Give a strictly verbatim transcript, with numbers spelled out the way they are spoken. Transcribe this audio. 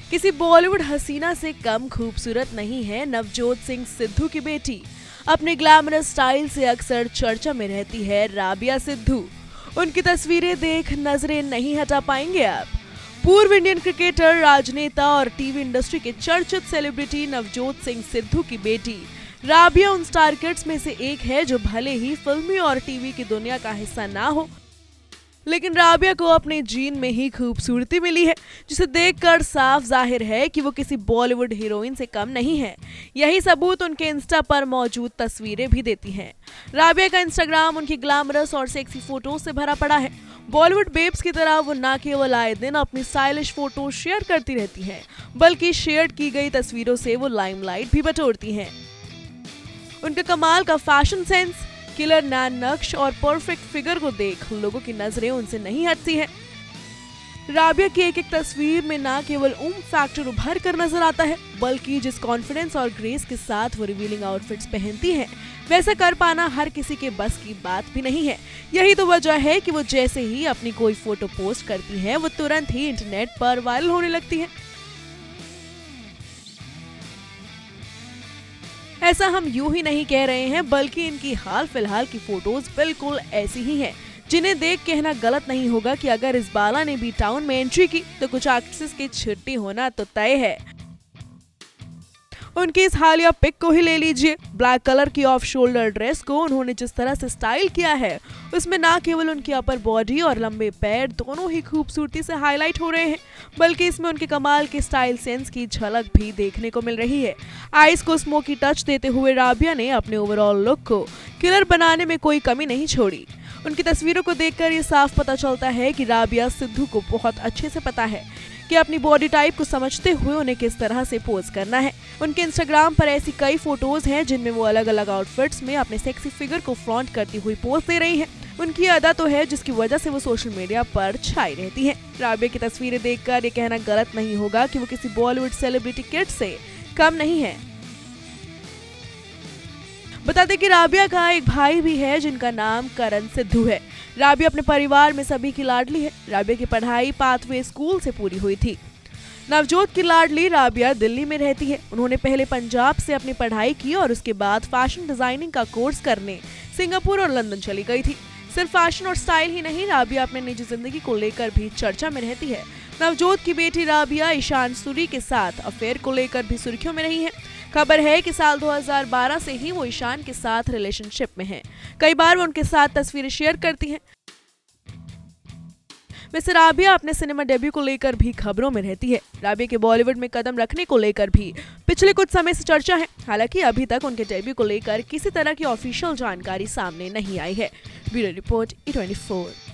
किसी बॉलीवुड हसीना से कम खूबसूरत नहीं है नवजोत सिंह सिद्धू की बेटी। अपने ग्लैमरस स्टाइल से अक्सर चर्चा में रहती है राबिया सिद्धू। उनकी तस्वीरें देख नजरें नहीं हटा पाएंगे आप। पूर्व इंडियन क्रिकेटर, राजनेता और टीवी इंडस्ट्री के चर्चित सेलिब्रिटी नवजोत सिंह सिद्धू की बेटी राबिया उन स्टार किड्स में से एक है जो भले ही फिल्मी और टीवी की दुनिया का हिस्सा ना हो, लेकिन राबिया को अपने जीन में ही खूबसूरती मिली है, जिसे देखकर साफ जाहिर है कि वो किसी बॉलीवुड हीरोइन से कम नहीं है। यही सबूत उनके इंस्टा पर मौजूद तस्वीरें भी देती हैं। राबिया का इंस्टाग्राम उनकी ग्लैमरस और सेक्सी फोटोज से भरा पड़ा है। बॉलीवुड बेब्स की तरह वो न केवल आए दिन अपनी स्टाइलिश फोटो शेयर करती रहती हैं, बल्कि शेयर की गई तस्वीरों से वो लाइमलाइट भी बटोरती हैं। उनके कमाल का फैशन सेंस, किलर नैन नक्श और परफेक्ट फिगर को देख लोगों की नजरें उनसे नहीं हटती हैं। राबिया की एक एक तस्वीर में न केवल उम फैक्टर उभर कर नजर आता है, बल्कि जिस कॉन्फिडेंस और ग्रेस के साथ वो रिवीलिंग आउटफिट्स पहनती हैं, वैसा कर पाना हर किसी के बस की बात भी नहीं है। यही तो वजह है कि वो जैसे ही अपनी कोई फोटो पोस्ट करती हैं, वो तुरंत ही इंटरनेट पर वायरल होने लगती है। ऐसा हम यूं ही नहीं कह रहे हैं, बल्कि इनकी हाल फिलहाल की फोटोज बिल्कुल ऐसी ही हैं, जिन्हें देख कहना गलत नहीं होगा कि अगर इस बाला ने भी टाउन में एंट्री की तो कुछ एक्ट्रेसेस की छुट्टी होना तो तय है। उनकी इस हालिया पिक को ही ले लीजिए। ब्लैक कलर की ऑफ शोल्डर ड्रेस को उन्होंने जिस तरह से स्टाइल किया है, उसमें ना केवल उनकी अपर बॉडी और लंबे पैर दोनों ही खूबसूरती से हाईलाइट हो रहे हैं, बल्कि इसमें उनके कमाल के स्टाइल सेंस की झलक भी देखने को मिल रही है। आईज को स्मोकी टच देते हुए राबिया ने अपने ओवरऑल लुक को किलर बनाने में कोई कमी नहीं छोड़ी। उनकी तस्वीरों को देखकर ये साफ पता चलता है कि राबिया सिद्धू को बहुत अच्छे से पता है कि अपनी बॉडी टाइप को समझते हुए उन्हें किस तरह से पोज करना है। उनके इंस्टाग्राम पर ऐसी कई फोटोज हैं जिनमें वो अलग अलग आउटफिट्स में अपने सेक्सी फिगर को फ्लॉन्ट करती हुई पोज दे रही हैं। उनकी अदा तो है जिसकी वजह से वो सोशल मीडिया पर छाई रहती हैं। राबिया की तस्वीरें देखकर ये कहना गलत नहीं होगा कि वो किसी बॉलीवुड सेलिब्रिटी किड से कम नहीं है। बता दें कि राबिया का एक भाई भी है जिनका नाम करण सिद्धू है। राबिया अपने परिवार में सभी की लाडली है। राबिया की पढ़ाई पाथवे स्कूल से पूरी हुई थी। नवजोत की लाडली राबिया दिल्ली में रहती है। उन्होंने पहले पंजाब से अपनी पढ़ाई की और उसके बाद फैशन डिजाइनिंग का कोर्स करने सिंगापुर और लंदन चली गई थी। सिर्फ फैशन और स्टाइल ही नहीं, राबिया अपने निजी जिंदगी को लेकर भी चर्चा में रहती है। नवजोत की बेटी राबिया ईशान सूरी के साथ अफेयर को लेकर भी सुर्खियों में रही है। खबर है कि साल दो हज़ार बारह से ही वो ईशान के साथ रिलेशनशिप में हैं। कई बार वो उनके साथ तस्वीरें शेयर करती हैं। वैसे राबिया अपने सिनेमा डेब्यू को लेकर भी खबरों में रहती है। राबिया के बॉलीवुड में कदम रखने को लेकर भी पिछले कुछ समय से चर्चा है। हालांकि अभी तक उनके डेब्यू को लेकर किसी तरह की ऑफिशियल जानकारी सामने नहीं आई है। Bureau report E twenty four.